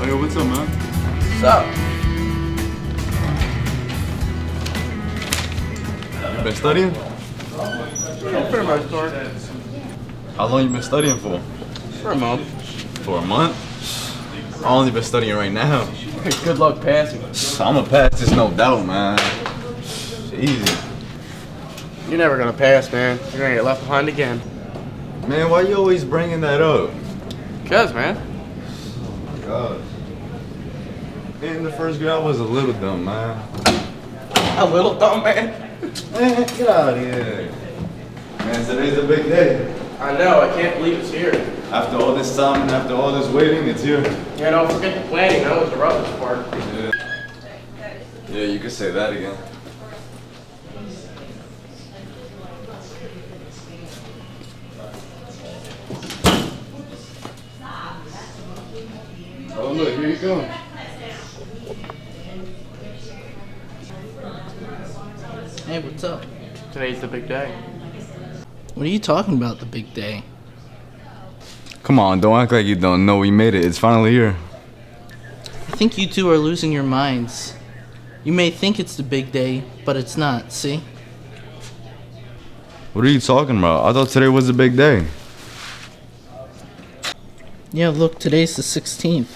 Oh, yo, what's up, man? What's up? You been studying? For the most part. How long you been studying for? For a month. For a month? I only been studying right now. Good luck passing. I'ma pass this, no doubt, man. Easy. You're never gonna pass, man. You're gonna get left behind again. Man, why you always bringing that up? Cause, man. God. In the first grade, I was a little dumb, man. A little dumb, man. Man, get out of here. Man, today's a big day. I know, I can't believe it's here. After all this time and after all this waiting, it's here. Yeah, don't forget the planning. That was the roughest part. Yeah, you could say that again. Oh, look, here you go. Hey, what's up? Today's the big day. What are you talking about, the big day? Come on, don't act like you don't know. We made it. It's finally here. I think you two are losing your minds. You may think it's the big day, but it's not, see? What are you talking about? I thought today was a big day. Yeah, look, today's the 16th.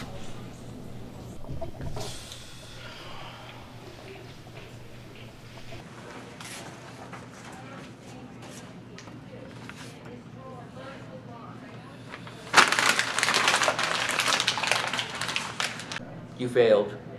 You failed.